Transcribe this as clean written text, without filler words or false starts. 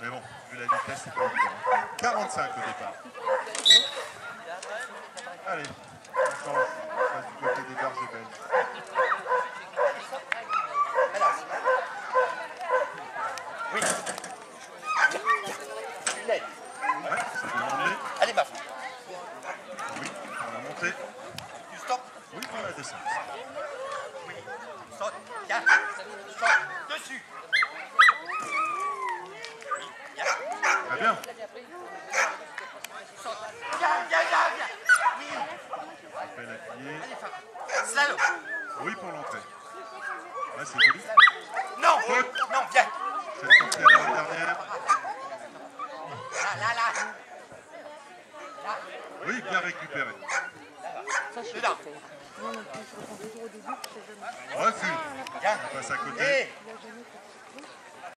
Mais bon, vu la vitesse, c'est pas évident. 45 au départ. Allez, on change. On passe du côté des berges belges. Oui. Ouais, c'est demandé. Allez, ma femme. Oui, pour la montée. Tu stops. Oui, pour la descente. Oui. Saute. Viens. Saute. Dessus. Oui. Viens. Très bien. Saute. Viens. Oui. Appel appuyé. Allez, femme. Slalom. Oui, pour l'entrée. Là, c'est joli. Non. Faute. Non, viens. C'est sorti à la dernière. Là. Oui, bien récupéré. Dedans. Refus. Viens. On passe à côté.